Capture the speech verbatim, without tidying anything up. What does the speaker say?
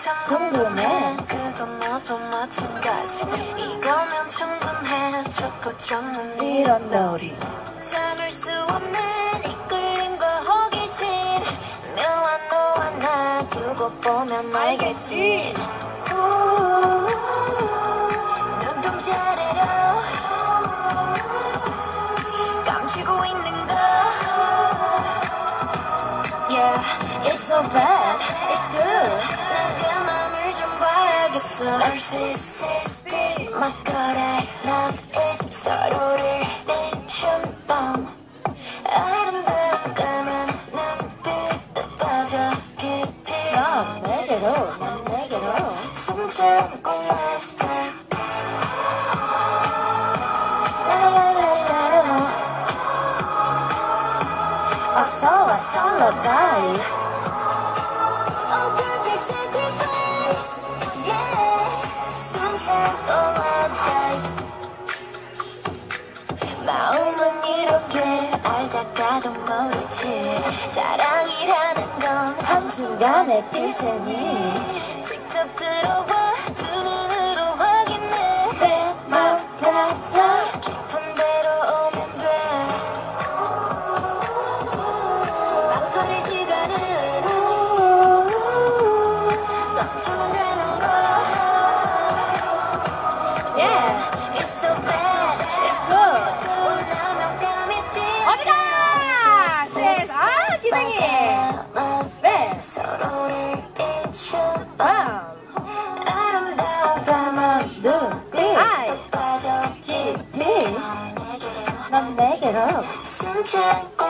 궁금해. 그건 너도 마찬가지. 이거면 충분해. 좋고 좋는 이런 놀이. 참을 수 없는 이끌림과 호기심. 묘한 너와 나 두고 보면 알겠지. 눈동자 아래로 감추고 있는 거. Yeah, it's so bad, it's good. 난 그 맘을 좀 봐야겠어. Narcissistic, my God, I love it. 서로를 비춘 밤. 아름다운 까만 눈빛도 빠져 깊이. 넌 내게로, 난 내게로. 숨 참고 last time. 라라라라라. 어서 와서 러브다이브. Oh, perfect sacrifice. Yeah. 숨 참고 love dive. 마음은 이렇게 알다가도 모르지. 사랑이라는 건 한순간에 필 테니. 직접 들어와 두 눈으로 확인해. 내 맘 같아. 깊은 데로 오면 돼. 망설일 시간은 멈추면 되는 거. Yeah, It's so bad, it's good. 원하면 감이 뛰어. 어디가? 셋, 아, 기생이. 네. 서로를 비춘 밤. 아름다운 까만 눈빛. 빠져 깊이. 넌 내게로. 숨 참고